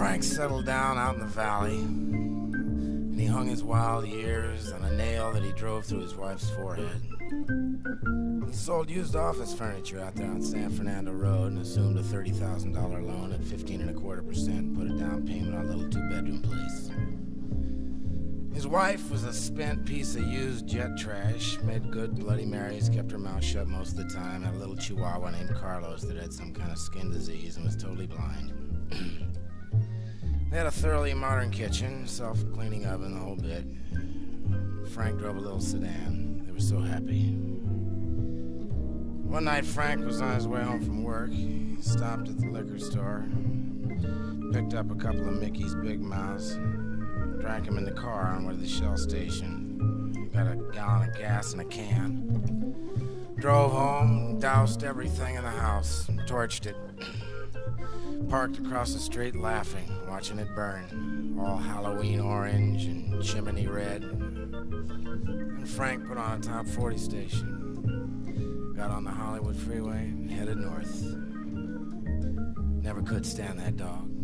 Frank settled down out in the valley, and he hung his wild years on a nail that he drove through his wife's forehead. He sold used office furniture out there on San Fernando Road and assumed a $30,000 loan at 15.25%, put a down payment on a little two-bedroom place. His wife was a spent piece of used jet trash, made good Bloody Marys, kept her mouth shut most of the time, had a little chihuahua named Carlos that had some kind of skin disease and was totally blind. They had a thoroughly modern kitchen, self-cleaning oven, the whole bit. Frank drove a little sedan. They were so happy. One night, Frank was on his way home from work. He stopped at the liquor store, picked up a couple of Mickey's Big Mouths, drank them in the car on the way to the Shell station, got a gallon of gas in a can, drove home, doused everything in the house, torched it, parked across the street laughing, watching it burn, all Halloween orange and chimney red. And Frank put on a top 40 station, got on the Hollywood freeway and headed north. Never could stand that dog.